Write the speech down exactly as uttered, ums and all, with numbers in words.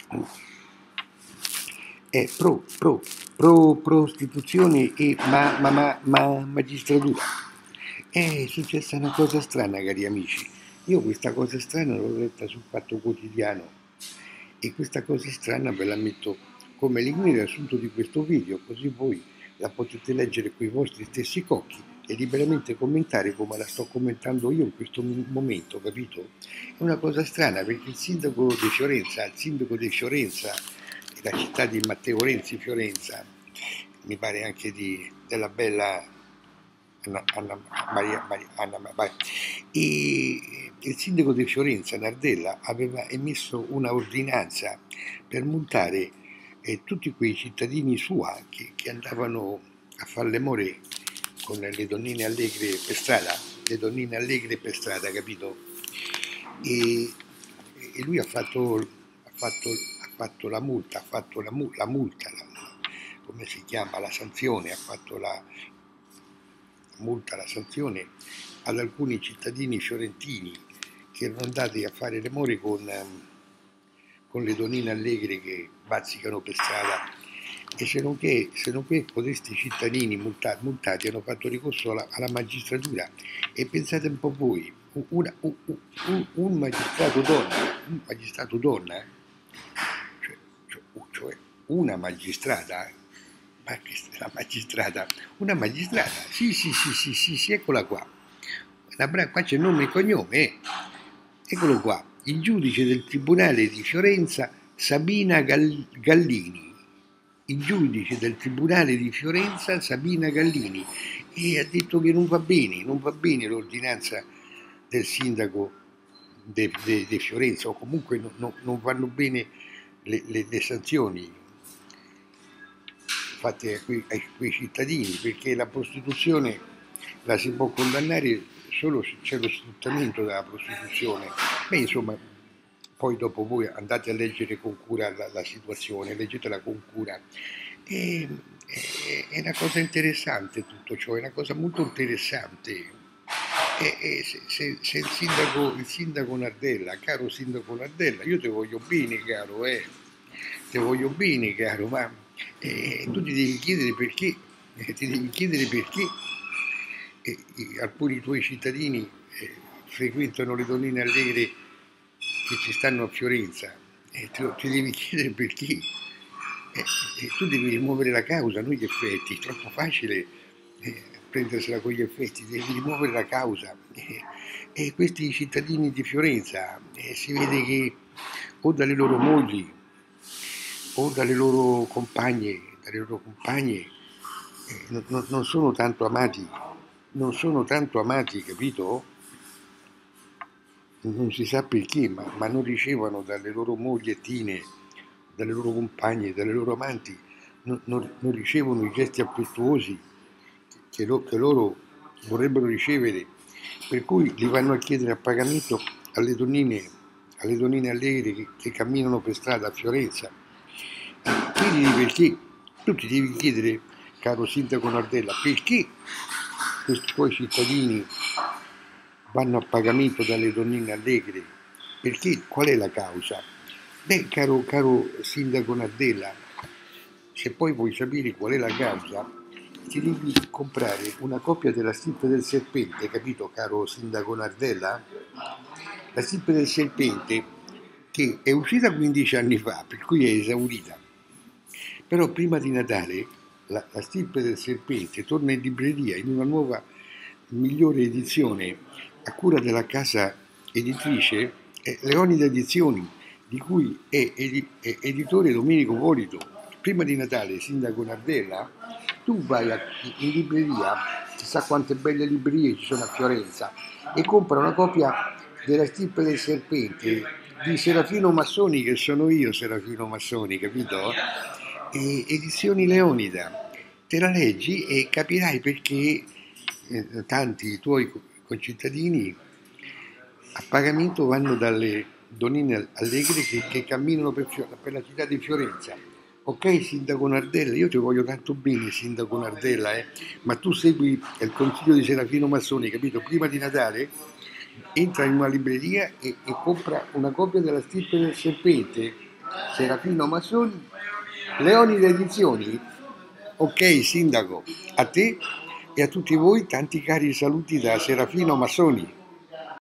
è pro, pro, pro prostituzione e ma, ma, ma, ma magistratura. È successa una cosa strana, cari amici. Io questa cosa strana l'ho letta sul Fatto Quotidiano e questa cosa strana ve la metto come link nel riassunto di questo video, così voi la potete leggere con i vostri stessi occhi e liberamente commentare come la sto commentando io in questo momento, capito? È una cosa strana perché il sindaco di Fiorenza, il sindaco di Fiorenza, la città di Matteo Renzi Fiorenza, mi pare anche di, della bella Anna, Anna, Maria, Maria, Anna, Maria. E il sindaco di Fiorenza, Nardella, aveva emesso una ordinanza per multare eh, tutti quei cittadini sua che, che andavano a fare le more con le donnine allegre per strada, le donnine allegre per strada, capito? E, e lui ha fatto, ha, fatto, ha fatto la multa, ha fatto la, la multa, la, come si chiama, la sanzione, ha fatto la multa, la sanzione ad alcuni cittadini fiorentini che erano andati a fare le more con, con le donnine allegre che bazzicano per strada. E se non che, se non che questi cittadini multati, multati hanno fatto ricorso alla, alla magistratura. E pensate un po' voi, una, un, un, un magistrato donna, un magistrato donna, cioè, cioè una magistrata, la magistrata, una magistrata, sì sì sì sì sì, sì eccola qua, qua c'è nome e cognome, eh. Eccolo qua, il giudice del Tribunale di Fiorenza Sabina Gallini, il giudice del Tribunale di Fiorenza Sabina Gallini, e ha detto che non va bene, non va bene l'ordinanza del sindaco di de, de Fiorenza, o comunque no, no, non vanno bene le, le, le sanzioni fatte a quei, a quei cittadini, perché la prostituzione la si può condannare solo se c'è lo sfruttamento della prostituzione. Beh, insomma, poi dopo voi andate a leggere con cura la, la situazione, leggetela con cura. E, è, è una cosa interessante tutto ciò, è una cosa molto interessante. E, e se, se, se il, sindaco, il sindaco Nardella, caro sindaco Nardella, io ti voglio bene, caro, eh, ti voglio bene, caro, ma eh, tu ti devi chiedere perché, eh, ti devi chiedere perché eh, alcuni tuoi cittadini eh, frequentano le donnine allegre che ci stanno a Fiorenza, eh, ti, ti devi chiedere perché. Eh, eh, tu devi rimuovere la causa, non gli effetti, è troppo facile eh, prendersela con gli effetti, devi rimuovere la causa. Eh, e questi cittadini di Fiorenza eh, si vede che o dalle loro mogli o dalle loro compagne, dalle loro compagne eh, non, non sono tanto amati, non sono tanto amati, capito? Non si sa perché, ma, ma non ricevono dalle loro mogliettine, dalle loro compagne, dalle loro amanti, non, non, non ricevono i gesti affettuosi che, lo, che loro vorrebbero ricevere, per cui li vanno a chiedere a pagamento alle donnine, alle donnine allegre che, che camminano per strada a Fiorenza. Chiediti perché, tu ti devi chiedere, caro sindaco Nardella, perché questi tuoi cittadini vanno a pagamento dalle donnine allegre? Perché? Qual è la causa? Beh, caro, caro sindaco Nardella, se poi vuoi sapere qual è la causa, ti devi comprare una copia della stirpe del serpente, capito, caro sindaco Nardella? La stirpe del serpente, che è uscita quindici anni fa, per cui è esaurita. Però prima di Natale la, la stirpe del serpente torna in libreria in una nuova, migliore edizione a cura della casa editrice eh, Leonida Edizioni, di cui è, ed, è editore Domenico Volito. Prima di Natale, sindaco Nardella, tu vai a, in libreria, chissà quante belle librerie ci sono a Fiorenza, e compra una copia della stirpe del serpente di Serafino Massoni, che sono io Serafino Massoni, capito? E Edizioni Leonida, te la leggi e capirai perché eh, tanti tuoi concittadini a pagamento vanno dalle donnine allegre che, che camminano per, per la città di Fiorenza. Ok, sindaco Nardella, io ti voglio tanto bene, sindaco Nardella, eh, ma tu segui il consiglio di Serafino Massoni, capito? Prima di Natale entra in una libreria e, e compra una copia della stirpe del serpente, Serafino Massoni, Leonide Edizioni. Ok, sindaco, a te e a tutti voi tanti cari saluti da Serafino Massoni.